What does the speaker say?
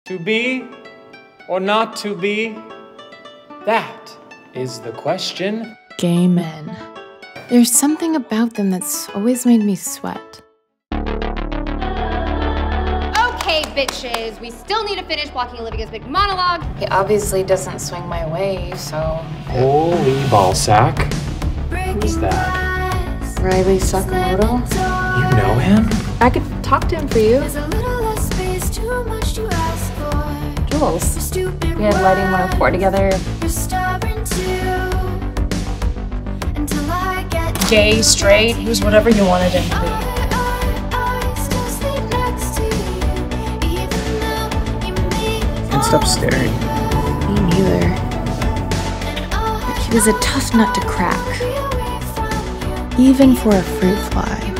To be or not to be? That is the question. Gay men. There's something about them that's always made me sweat. Okay, bitches, we still need to finish blocking Olivia's big monologue. He obviously doesn't swing my way, so... Holy ballsack. Who's that? Riley Sakamoto? You know him? I could talk to him for you. Jules. We had Lighting 104 together. Gay, straight, he was whatever you wanted him to be. And stop staring. Me neither. But he was a tough nut to crack. Even for a fruit fly.